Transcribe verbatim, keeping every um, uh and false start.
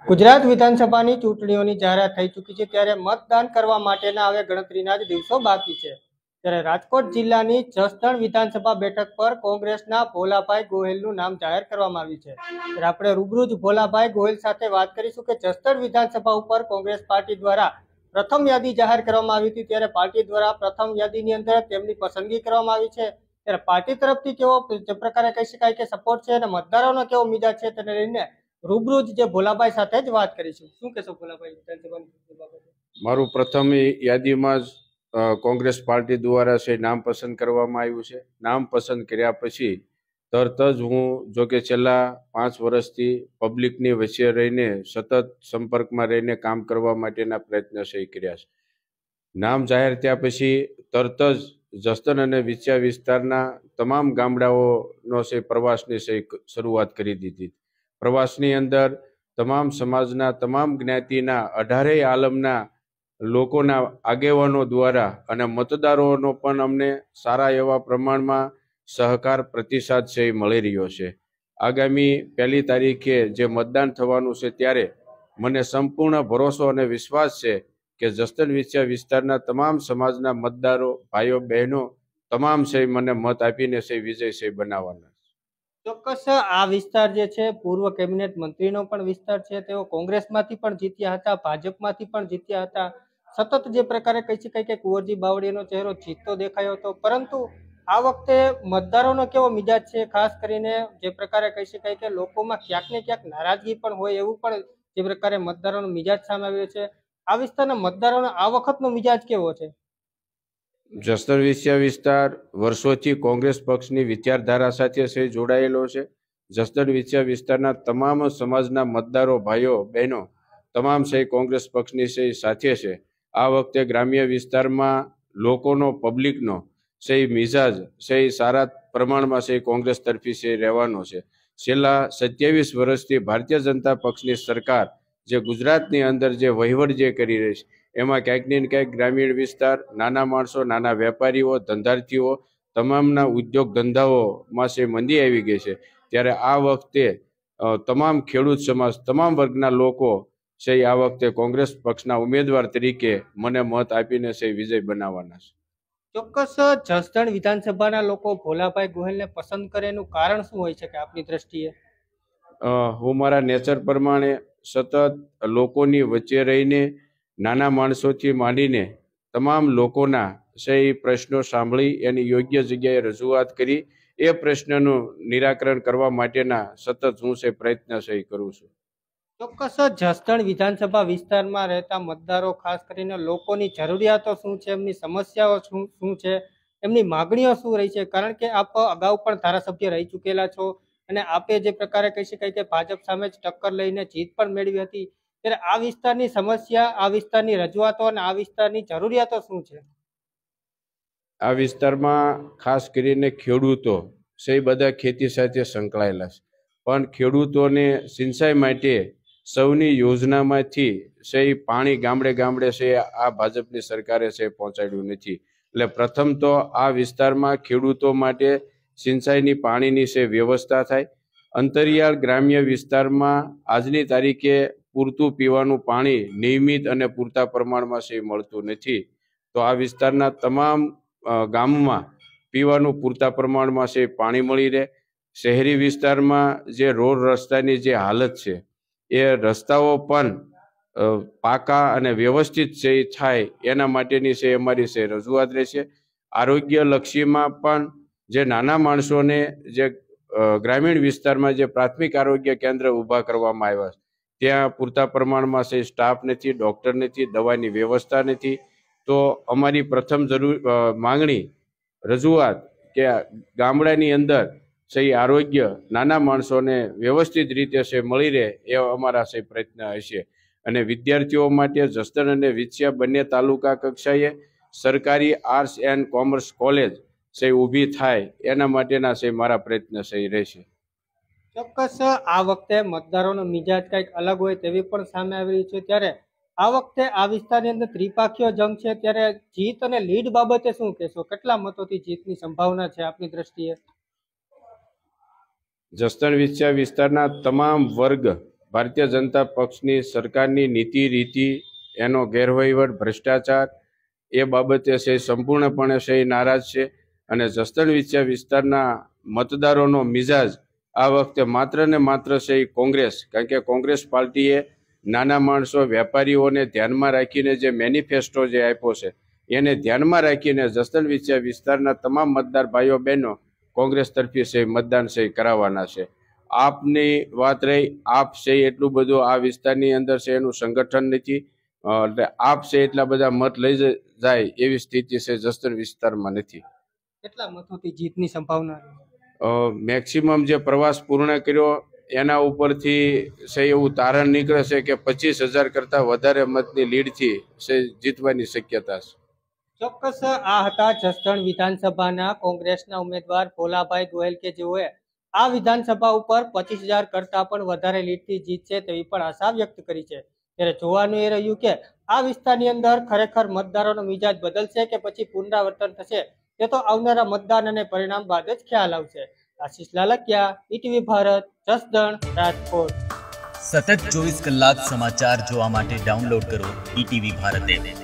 ગુજરાત વિધાનસભાની ચૂંટણીઓની જાહેરાત થઈ ચૂકી છે ત્યારે મતદાન કરવા માટેના હવે ગણતરીના જ દિવસો બાકી છે ત્યારે રાજકોટ જિલ્લાની જસદણ વિધાનસભા બેઠક પર કોંગ્રેસના ભોલાભાઈ ગોહિલનું નામ જાહેર કરવામાં આવ્યું છે ત્યારે આપણે રૂબરૂ જ ભોલાભાઈ ગોહિલ સાથે વાત કરીશું કે જસદણ વિધાનસભા ઉપર કોંગ્રેસ પાર્ટી દ્વારા પ્રથમ યાદી જાહેર કરવામાં આવી હતી ત્યારે પાર્ટી દ્વારા પ્રથમ યાદીની અંદર તેમની પસંદગી કરવામાં આવી છે ત્યારે પાર્ટી તરફથી કેવો જે પ્રકારે કહી શકાય કે સપોર્ટ છે અને મતદારોનો કેવો મિજાજ છે તેને લઈને રૂબરૂ જ ભોલાભાઈ સાથે જ વાત કરીશું। શું કહેશો ભોલાભાઈ? મારું પ્રથમ યાદીમાં જ કોંગ્રેસ પાર્ટી દ્વારા છે નામ પસંદ કરવામાં આવ્યું છે। નામ પસંદ કર્યા પછી તરત જ હું જો કે છેલ્લા પાંચ વર્ષથી પબ્લિકની વચ્ચે રહીને સતત સંપર્કમાં રહીને કામ કરવા માટેના પ્રયત્ન છે કર્યા છે। નામ જાહેર થયા પછી તરત જ જસદણ અને વિછિયા વિસ્તારના તમામ ગામડાઓનો છે પ્રવાસની છે શરૂઆત કરી દીધી। પ્રવાસની અંદર તમામ સમાજના તમામ જ્ઞાતિના અઢારેય આલમના લોકોના આગેવાનો દ્વારા અને મતદારોનો પણ અમને સારા એવા પ્રમાણમાં સહકાર પ્રતિસાદ છે એ મળી રહ્યો છે। આગામી પહેલી તારીખે જે મતદાન થવાનું છે ત્યારે મને સંપૂર્ણ ભરોસો અને વિશ્વાસ છે કે જસદણ વિછિયા વિસ્તારના તમામ સમાજના મતદારો ભાઈઓ બહેનો તમામ છે મને મત આપીને છે વિજય છે બનાવવાના। ચોક્કસ આ વિસ્તાર જે છે પૂર્વ કેબિનેટ મંત્રીનો પણ વિસ્તાર છે, તેઓ કોંગ્રેસમાંથી પણ જીત્યા હતા, ભાજપમાંથી પણ જીત્યા હતા। સતત જે પ્રકારે કહી શકાય કે કુંવરજી બાવળીયાનો ચહેરો જીતતો દેખાયો હતો, પરંતુ આ વખતે મતદારોનો કેવો મિજાજ છે, ખાસ કરીને જે પ્રકારે કહી શકાય કે લોકોમાં ક્યાંક ને ક્યાંક નારાજગી પણ હોય એવું પણ જે પ્રકારે મતદારોનો મિજાજ સામે આવ્યો છે, આ વિસ્તારના મતદારોનો આ વખતનો મિજાજ કેવો છે? જસદણ વિછિયા વિસ્તાર વર્ષોથી કોંગ્રેસ પક્ષની વિચારધારા સાથે છે જોડાયેલો છે। જસદણ વિછિયા વિસ્તારના તમામ સમાજના મતદારો ભાઈઓ બહેનો તમામ છે કોંગ્રેસ પક્ષની છે સાથે છે। આ વખતે ગ્રામ્ય વિસ્તારમાં લોકોનો પબ્લિકનો છે મિજાજ છે સારા પ્રમાણમાં છે કોંગ્રેસ તરફી છે રહેવાનો છે। છેલ્લા સત્યાવીસ વર્ષથી ભારતીય જનતા પક્ષની સરકાર જે ગુજરાતની અંદર જે વહીવટ જે કરી રહી છે એમાં ક્યાંક ને ક્યાંક ગ્રામીણ વિસ્તાર, નાના માણસો, નાના વેપારીઓ, ધંધાર્થીઓ તમામના ઉદ્યોગ ધંધાઓમાં છે મંદી આવી ગઈ છે। ત્યારે આ વખતે તમામ ખેડૂત સમાજ તમામ વર્ગના લોકો છે આ વખતે કોંગ્રેસ પક્ષના ઉમેદવાર તરીકે મને મત આપીને છે વિજય બનાવવાના છે। ચોક્કસ જસદણ વિધાનસભાના લોકો ભોલાભાઈ ગોહિલને પસંદ કરે એનું કારણ શું હોય છે કે આપની દ્રષ્ટિએ? હું મારા નેચર પ્રમાણે સતત લોકોની વચ્ચે રહીને નાના માણસોથી માંડીને તમામ લોકોના છે પ્રશ્નો સાંભળી એની યોગ્ય જગ્યાએ રજૂઆત કરી એ પ્રશ્નનું નિરાકરણ કરવા માટેના સતત હું છે પ્રયત્ન છે કરું છું। ચોક્કસ જસદણ વિધાનસભા વિસ્તારમાં રહેતા મતદારો ખાસ કરીને લોકોની જરૂરિયાતો શું છે, એમની સમસ્યાઓ શું શું છે, એમની માગણીઓ શું રહી છે? કારણ કે આપ અગાઉ પણ ધારાસભ્ય રહી ચૂકેલા છો અને આપે જે પ્રકારે કહી શકાય કે ભાજપ સામે જ ટક્કર લઈને જીત પણ મેળવી હતી, ત્યારે આ વિસ્તારની સમસ્યા, આ વિસ્તારની રજૂઆતો અને આ વિસ્તારની જરૂરિયાતો શું છે? આ વિસ્તારમાં ખાસ કરીને ખેડૂતો છે બધા ખેતી સાથે સંકળાયેલા છે, પણ ખેડૂતોને સિંચાઈ માટે સૌની યોજનામાંથી છે પાણી ગામડે ગામડે છે આ ભાજપની સરકારે છે પહોંચાડ્યું નથી। એટલે પ્રથમ તો આ વિસ્તારમાં ખેડૂતો માટે સિંચાઈની પાણીની છે વ્યવસ્થા થાય। અંતરિયાળ ગ્રામ્ય વિસ્તારમાં આજની તારીખે પૂરતું પીવાનું પાણી નિયમિત અને પૂરતા પ્રમાણમાં છે મળતું નથી। તો આ વિસ્તારના તમામ ગામમાં પીવાનું પૂરતા પ્રમાણમાં છે પાણી મળી રહે। શહેરી વિસ્તારમાં જે રોડ રસ્તાની જે હાલત છે એ રસ્તાઓ પણ પાકા અને વ્યવસ્થિત છે એ થાય એના માટેની છે અમારી છે રજૂઆત રહેશે। આરોગ્ય લક્ષીમાં પણ જે નાના માણસોને જે ગ્રામીણ વિસ્તારમાં જે પ્રાથમિક આરોગ્ય કેન્દ્ર ઊભા કરવામાં આવ્યા ત્યાં પૂરતા પ્રમાણમાં છે સ્ટાફ નથી, ડૉક્ટર નથી, દવાની વ્યવસ્થા નથી। તો અમારી પ્રથમ જરૂર માંગણી રજૂઆત કે ગામડાની અંદર છે આરોગ્ય નાના માણસોને વ્યવસ્થિત રીતે છે મળી રહે એ અમારા છે પ્રયત્ન હશે। અને વિદ્યાર્થીઓ માટે જસદણ અને વિછિયા બંને તાલુકા કક્ષાએ સરકારી આર્ટ્સ એન્ડ કોમર્સ કોલેજ છે ઊભી થાય એના માટેના છે મારા પ્રયત્ન છે રહેશે। ચોક્કસ આ વખતે મતદારોનો મિજાજ કંઈક અલગ હોય તેવી પણ સામે આવી રહી છે, ત્યારે આ વખતે આ વિસ્તારની અંદર ત્રિપાખીયો જંગ છે, ત્યારે જીત અને લીડ બાબતે શું કહેશો? કેટલા મતોથી જીતની સંભાવના છે આપની દ્રષ્ટિએ? જસદણ વિછિયા વિસ્તારના તમામ વર્ગ ભારતીય જનતા પક્ષની સરકારની નીતિ રીતિ, એનો ગેરવહીવટ, ભ્રષ્ટાચાર એ બાબતે છે સંપૂર્ણપણે છે નારાજ છે. અને જસદણ વિછિયા વિસ્તારના મતદારોનો મિજાજ આ વખતે માત્ર ને માત્ર છે એ કોંગ્રેસ, કારણ કે કોંગ્રેસ પાર્ટીએ નાના માણસો, વેપારીઓને ધ્યાનમાં રાખીને જે મેનિફેસ્ટો જે આપ્યો છે એને ધ્યાનમાં રાખીને જસદણ વિછિયા વિસ્તારના તમામ મતદાર ભાઈઓ બહેનો કોંગ્રેસ તરફી છે મતદાન છે કરાવવાના છે. આપની વાત રહી, આપ છે એટલું બધું આ વિસ્તારની અંદર છે એનું સંગઠન નથી, એટલે આપ છે એટલા બધા મત લઈ જાય એવી સ્થિતિ છે જસદણ વિસ્તારમાં નથી. કેટલા મતોથી જીતની સંભાવના? મેક્સિમમ જે પ્રવાસ પૂર્ણ કર્યો એના ઉપરથી છે એવું તારણ નીકળે છે કે પચીસ હજાર કરતાં વધારે મતની લીડથી છે જીતવાની શક્યતા છે. ચોક્કસ આ હતા જસદણ વિધાનસભાના કોંગ્રેસના ઉમેદવાર ભોલાભાઈ ગોહેલ કે જેઓએ આ વિધાનસભા ઉપર પચીસ હજાર કરતાં પણ વધારે લીડથી જીતશે તેવી પણ આશા વ્યક્ત કરી છે. ત્યારે જોવાનું એ રહ્યું કે આ વિસ્તારની અંદર ખરેખર મતદારોનો મિજાજ બદલશે કે પછી પુનરાવર્તન થશે તે તો આવનારા મતદાન અને પરિણામ બાદ જ ખ્યાલ આવશે. આશીષ લાલકિયા, ઈટીવી ભારત, જસદણ, રાજકોટ. સતત ચોવીસ કલાક સમાચાર જોવા માટે ડાઉનલોડ કરો ઈટીવી ભારત એપ.